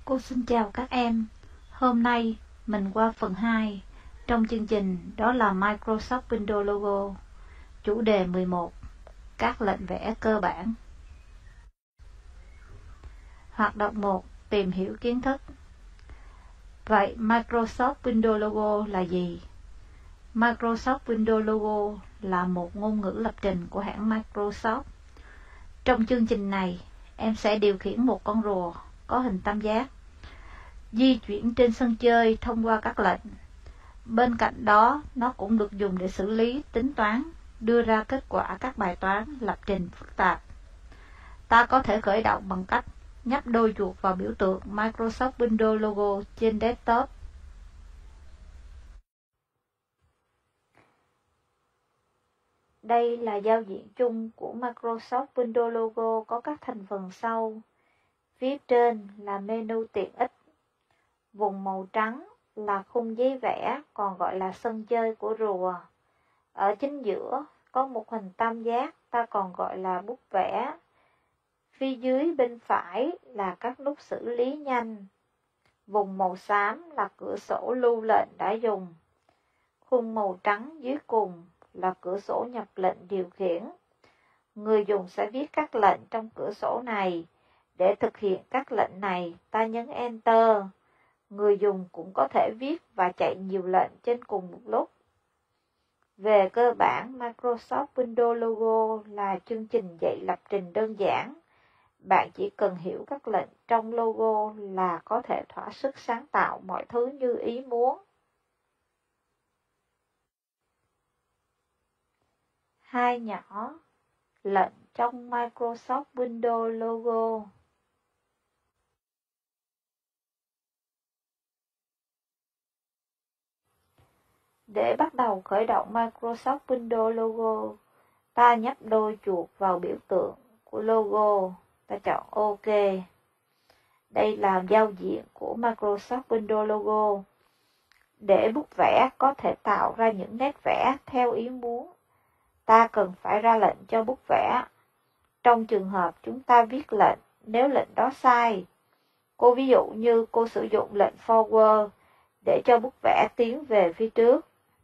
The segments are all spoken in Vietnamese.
Cô xin chào các em. Hôm nay mình qua phần 2 trong chương trình, đó là Microsoft Windows Logo, chủ đề 11, các lệnh vẽ cơ bản. Hoạt động 1, tìm hiểu kiến thức. Vậy Microsoft Windows Logo là gì? Microsoft Windows Logo là một ngôn ngữ lập trình của hãng Microsoft. Trong chương trình này, em sẽ điều khiển một con rùa có hình tam giác, di chuyển trên sân chơi thông qua các lệnh. Bên cạnh đó, nó cũng được dùng để xử lý, tính toán, đưa ra kết quả các bài toán lập trình phức tạp. Ta có thể khởi động bằng cách nhấp đôi chuột vào biểu tượng Microsoft Windows Logo trên desktop. Đây là giao diện chung của Microsoft Windows Logo có các thành phần sau. Phía trên là menu tiện ích. Vùng màu trắng là khung giấy vẽ, còn gọi là sân chơi của rùa. Ở chính giữa có một hình tam giác, ta còn gọi là bút vẽ. Phía dưới bên phải là các nút xử lý nhanh. Vùng màu xám là cửa sổ lưu lệnh đã dùng. Khung màu trắng dưới cùng là cửa sổ nhập lệnh điều khiển. Người dùng sẽ viết các lệnh trong cửa sổ này. Để thực hiện các lệnh này, ta nhấn Enter. Người dùng cũng có thể viết và chạy nhiều lệnh trên cùng một lúc. Về cơ bản, Microsoft Windows Logo là chương trình dạy lập trình đơn giản. Bạn chỉ cần hiểu các lệnh trong logo là có thể thỏa sức sáng tạo mọi thứ như ý muốn. Hai nhỏ, lệnh trong Microsoft Windows Logo. Để bắt đầu khởi động Microsoft Windows Logo, ta nhấp đôi chuột vào biểu tượng của logo, ta chọn OK. Đây là giao diện của Microsoft Windows Logo. Để bút vẽ có thể tạo ra những nét vẽ theo ý muốn, ta cần phải ra lệnh cho bút vẽ. Trong trường hợp chúng ta viết lệnh, nếu lệnh đó sai, ví dụ như cô sử dụng lệnh forward để cho bút vẽ tiến về phía trước.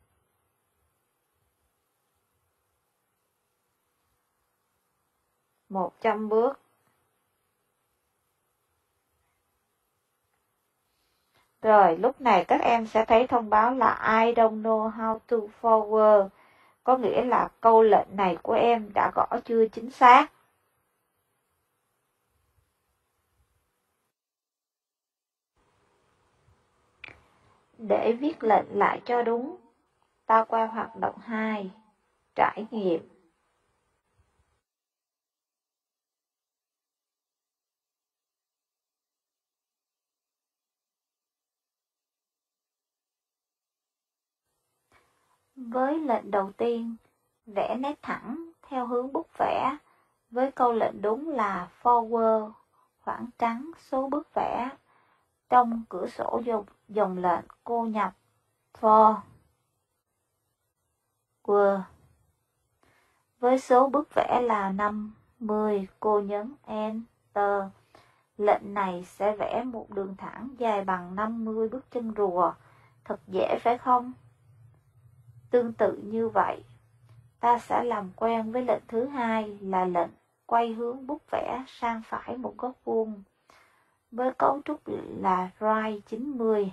Một 100 bước. Rồi, lúc này các em sẽ thấy thông báo là I don't know how to forward, có nghĩa là câu lệnh này của em đã gõ chưa chính xác. Để viết lệnh lại cho đúng, ta qua hoạt động 2, trải nghiệm. Với lệnh đầu tiên, vẽ nét thẳng theo hướng bút vẽ, với câu lệnh đúng là forward, khoảng trắng số bước vẽ. Trong cửa sổ dòng lệnh, cô nhập forward. Với số bước vẽ là 50, cô nhấn Enter. Lệnh này sẽ vẽ một đường thẳng dài bằng 50 bước chân rùa. Thật dễ phải không? Tương tự như vậy, ta sẽ làm quen với lệnh thứ hai là lệnh quay hướng bút vẽ sang phải một góc vuông, với cấu trúc là right 90.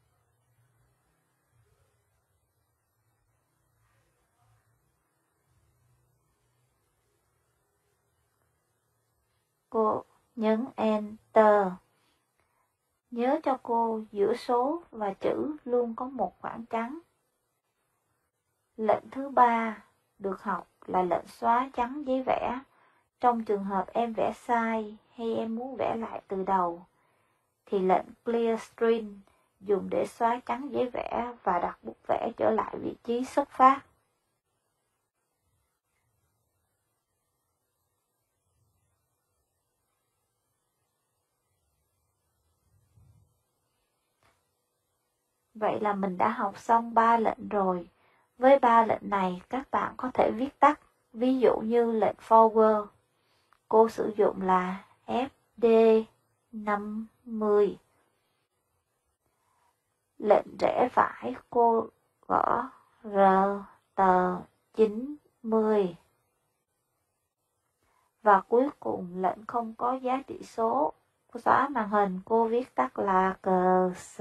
Cô nhấn Enter. Nhớ cho cô giữa số và chữ luôn có một khoảng trắng. Lệnh thứ ba được học là lệnh xóa trắng giấy vẽ. Trong trường hợp em vẽ sai hay em muốn vẽ lại từ đầu, thì lệnh Clear Screen dùng để xóa trắng giấy vẽ và đặt bút vẽ trở lại vị trí xuất phát. Vậy là mình đã học xong 3 lệnh rồi. Với 3 lệnh này, các bạn có thể viết tắt. Ví dụ như lệnh forward, cô sử dụng là FD50. lệnh rẽ phải cô gõ R tờ 90. Và cuối cùng lệnh không có giá trị số. Cô xóa màn hình, cô viết tắt là CS.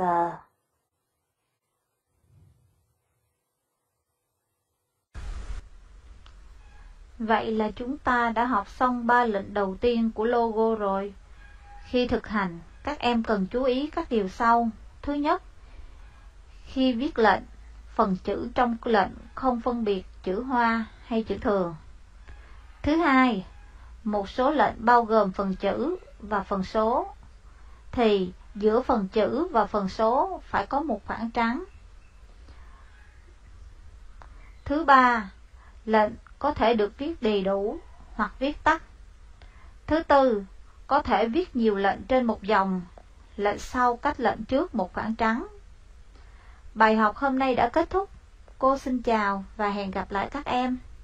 Vậy là chúng ta đã học xong 3 lệnh đầu tiên của logo rồi. Khi thực hành, các em cần chú ý các điều sau. Thứ nhất, khi viết lệnh, phần chữ trong lệnh không phân biệt chữ hoa hay chữ thường. Thứ hai, một số lệnh bao gồm phần chữ và phần số, thì giữa phần chữ và phần số phải có một khoảng trắng. Thứ ba, lệnh có thể được viết đầy đủ hoặc viết tắt. Thứ tư, có thể viết nhiều lệnh trên một dòng, lệnh sau cách lệnh trước một khoảng trắng. Bài học hôm nay đã kết thúc. Cô xin chào và hẹn gặp lại các em.